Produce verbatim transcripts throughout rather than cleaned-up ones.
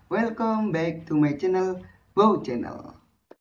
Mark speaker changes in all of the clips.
Speaker 1: Welcome back to my channel, Wow Channel.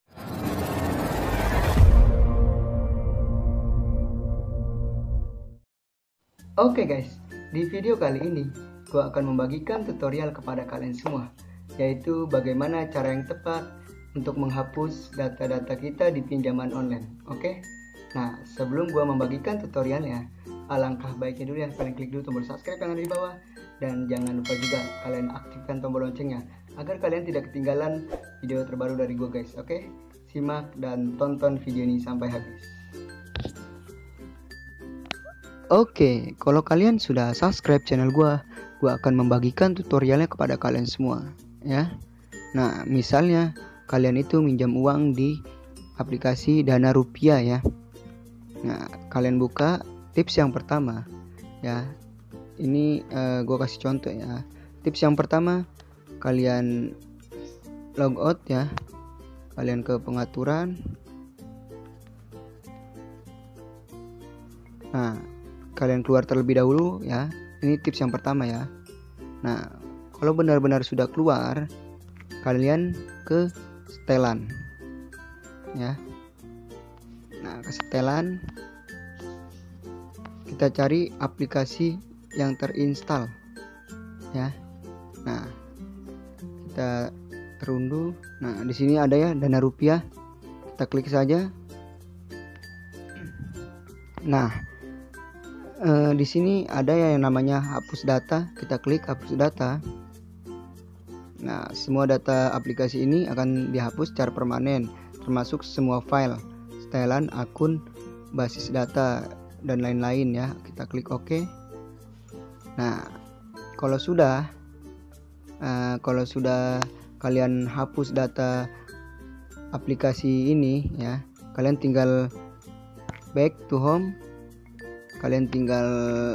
Speaker 1: Oke guys, di video kali ini gue akan membagikan tutorial kepada kalian semua, yaitu bagaimana cara yang tepat untuk menghapus data-data kita di pinjaman online. Oke, nah sebelum gue membagikan tutorialnya, alangkah baiknya dulu ya kalian klik dulu tombol subscribe yang ada di bawah, dan jangan lupa juga kalian aktifkan tombol loncengnya agar kalian tidak ketinggalan video terbaru dari gue guys. Oke, simak dan tonton video ini sampai habis. Oke, kalau kalian sudah subscribe channel gua, gua akan membagikan tutorialnya kepada kalian semua, ya. Nah, misalnya kalian itu minjam uang di aplikasi Dana Rupiah ya. Nah, kalian buka tips yang pertama, ya. Ini uh, gua kasih contoh ya. Tips yang pertama, kalian log out ya. Kalian ke pengaturan. Nah, kalian keluar terlebih dahulu ya. Ini tips yang pertama ya. Nah, kalau benar-benar sudah keluar, kalian ke setelan ya. Nah, ke setelan kita cari aplikasi yang terinstall ya. Nah, kita terunduh. Nah, di sini ada ya Dana Rupiah. Kita klik saja. Nah, Uh, di sini ada ya yang namanya hapus data. Kita klik hapus data. Nah, semua data aplikasi ini akan dihapus secara permanen, termasuk semua file, setelan, akun, basis data, dan lain-lain ya. Kita klik OK. Nah, kalau sudah uh, kalau sudah kalian hapus data aplikasi ini ya, kalian tinggal back to home. Kalian tinggal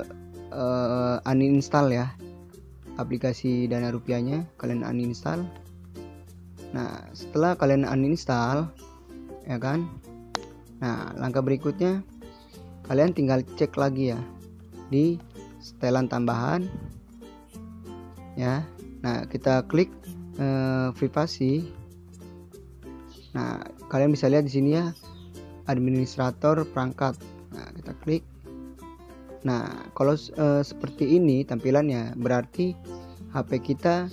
Speaker 1: uh, uninstall ya aplikasi Dana Rupiahnya, kalian uninstall. Nah, setelah kalian uninstall ya kan, nah langkah berikutnya kalian tinggal cek lagi ya di setelan tambahan ya. Nah, kita klik uh, privasi. Nah, kalian bisa lihat di sini ya, administrator perangkat. Nah, kita klik. Nah, kalau uh, seperti ini tampilannya, berarti H P kita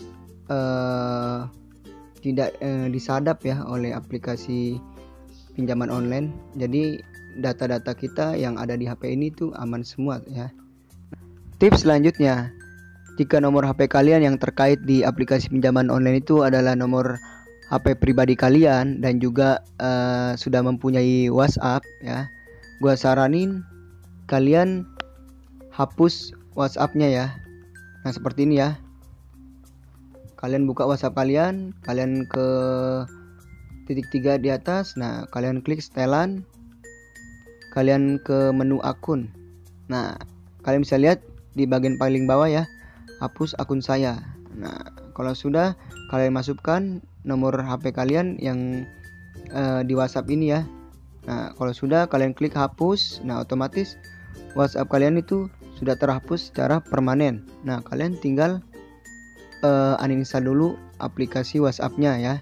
Speaker 1: uh, tidak uh, disadap ya oleh aplikasi pinjaman online. Jadi data-data kita yang ada di H P ini tuh aman semua ya. Tips selanjutnya, jika nomor H P kalian yang terkait di aplikasi pinjaman online itu adalah nomor H P pribadi kalian dan juga uh, sudah mempunyai WhatsApp ya, gua saranin kalian hapus WhatsApp-nya ya. Nah, seperti ini ya. Kalian buka WhatsApp kalian, kalian ke titik tiga di atas. Nah, kalian klik setelan. Kalian ke menu akun. Nah, kalian bisa lihat di bagian paling bawah ya, hapus akun saya. Nah, kalau sudah, kalian masukkan nomor H P kalian yang uh, di WhatsApp ini ya. Nah, kalau sudah, kalian klik hapus. Nah, otomatis WhatsApp kalian itu sudah terhapus secara permanen. Nah, kalian tinggal uh, uninstall dulu aplikasi WhatsApp-nya ya.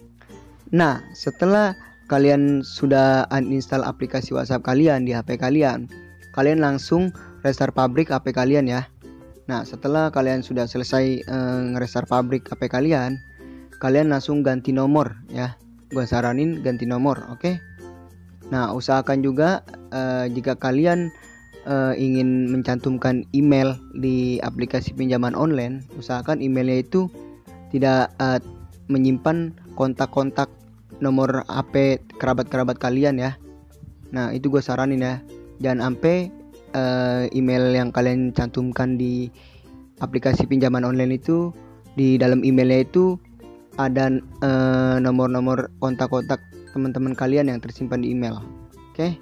Speaker 1: Nah, setelah kalian sudah uninstall aplikasi WhatsApp kalian di H P kalian, kalian langsung restart pabrik H P kalian ya. Nah, setelah kalian sudah selesai uh, nge-restart pabrik H P kalian, kalian langsung ganti nomor ya. Gua saranin ganti nomor, oke? Okay? Nah, usahakan juga uh, jika kalian Uh, ingin mencantumkan email di aplikasi pinjaman online, usahakan emailnya itu tidak uh, menyimpan kontak-kontak nomor H P kerabat-kerabat kalian ya. Nah, itu gue saranin ya, jangan sampai uh, email yang kalian cantumkan di aplikasi pinjaman online itu, di dalam emailnya itu ada uh, nomor-nomor kontak-kontak teman-teman kalian yang tersimpan di email. Oke okay?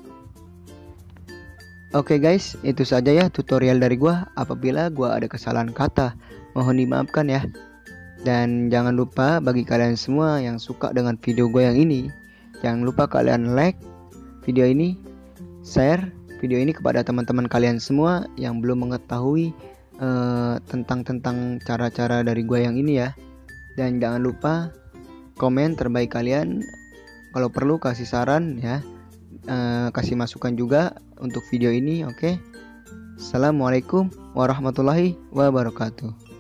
Speaker 1: Oke okay guys, itu saja ya tutorial dari gua. Apabila gua ada kesalahan kata, mohon dimaafkan ya. Dan jangan lupa bagi kalian semua yang suka dengan video gua yang ini, jangan lupa kalian like video ini, share video ini kepada teman-teman kalian semua yang belum mengetahui uh, tentang tentang cara-cara dari gua yang ini ya. Dan jangan lupa komen terbaik kalian. Kalau perlu kasih saran ya, uh, kasih masukan juga untuk video ini. Oke okay? Assalamualaikum warahmatullahi wabarakatuh.